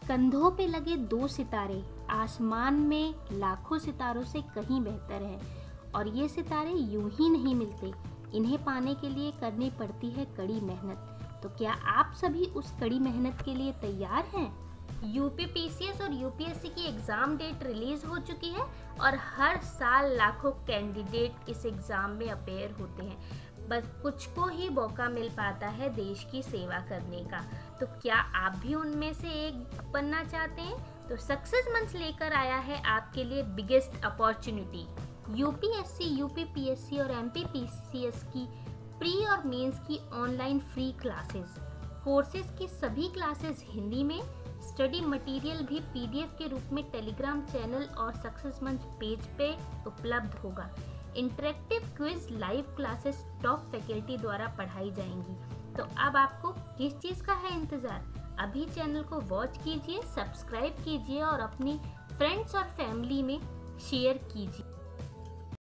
कंधों पे लगे 2 सितारे आसमान में लाखों सितारों से कहीं बेहतर है। और ये सितारे यूं ही नहीं मिलते, इन्हें पाने के लिए करनी पड़ती है कड़ी मेहनत। तो क्या आप सभी उस कड़ी मेहनत के लिए तैयार हैं? यूपीपीसीएस और यूपीएससी की एग्ज़ाम डेट रिलीज़ हो चुकी है और हर साल लाखों कैंडिडेट इस एग्ज़ाम में अपेयर होते हैं। बस कुछ को ही मौका मिल पाता है देश की सेवा करने का। तो क्या आप भी उनमें से एक बनना चाहते हैं? तो सक्सेस मंच लेकर आया है आपके लिए बिगेस्ट अपॉर्चुनिटी। यूपीएससी, यूपीपीएससी और एमपीपीसीएस की प्री और मेंस की ऑनलाइन फ्री क्लासेस। कोर्सेज की सभी क्लासेस हिंदी में, स्टडी मटेरियल भी पीडीएफ के रूप में टेलीग्राम चैनल और सक्सेस मंच पेज पे उपलब्ध होगा। Interactive quiz live classes top faculty द्वारा पढ़ाई जाएंगी। तो अब आपको किस चीज़ का है इंतज़ार? अभी चैनल को वॉच कीजिए, सब्सक्राइब कीजिए और अपनी फ्रेंड्स और फैमिली में शेयर कीजिए।